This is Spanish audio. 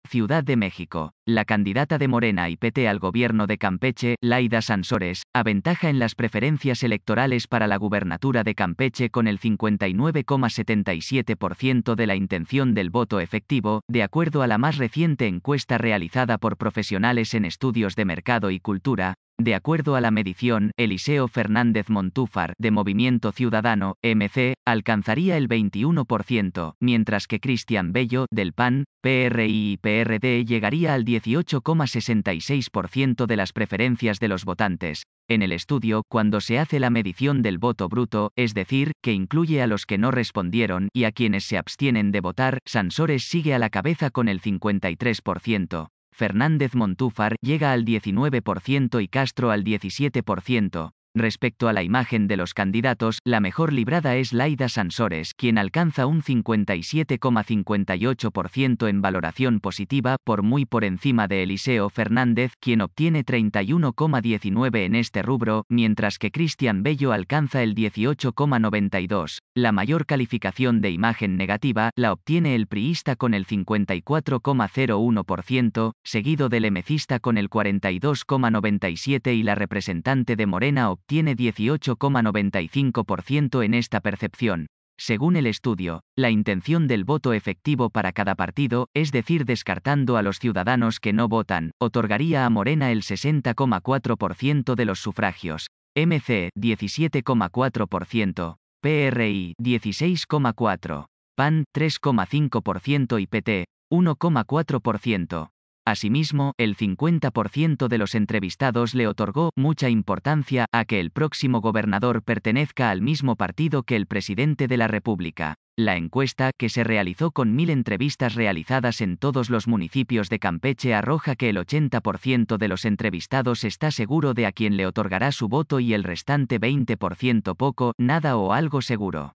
Ciudad de México. La candidata de Morena y PT al gobierno de Campeche, Laida Sansores, aventaja en las preferencias electorales para la gubernatura de Campeche con el 59,77% de la intención del voto efectivo, de acuerdo a la más reciente encuesta realizada por profesionales en estudios de mercado y cultura. De acuerdo a la medición, Eliseo Fernández Montúfar, de Movimiento Ciudadano, MC, alcanzaría el 21%, mientras que Cristian Bello, del PAN, PRI y PRD llegaría al 18,66% de las preferencias de los votantes. En el estudio, cuando se hace la medición del voto bruto, es decir, que incluye a los que no respondieron y a quienes se abstienen de votar, Sansores sigue a la cabeza con el 53%. Fernández Montúfar llega al 19% y Castro al 17%. Respecto a la imagen de los candidatos, la mejor librada es Laida Sansores, quien alcanza un 57,58% en valoración positiva, muy por encima de Eliseo Fernández, quien obtiene 31,19% en este rubro, mientras que Cristian Bello alcanza el 18,92%. La mayor calificación de imagen negativa la obtiene el priista con el 54,01%, seguido del emecista con el 42,97% y la representante de Morena obtiene 18,95% en esta percepción. Según el estudio, la intención del voto efectivo para cada partido, es decir, descartando a los ciudadanos que no votan, otorgaría a Morena el 60,4% de los sufragios, MC 17,4%, PRI 16,4%, PAN 3,5% y PT 1,4%. Asimismo, el 50% de los entrevistados le otorgó mucha importancia a que el próximo gobernador pertenezca al mismo partido que el presidente de la República. La encuesta, que se realizó con 1000 entrevistas realizadas en todos los municipios de Campeche, arroja que el 80% de los entrevistados está seguro de a quién le otorgará su voto y el restante 20% poco, nada o algo seguro.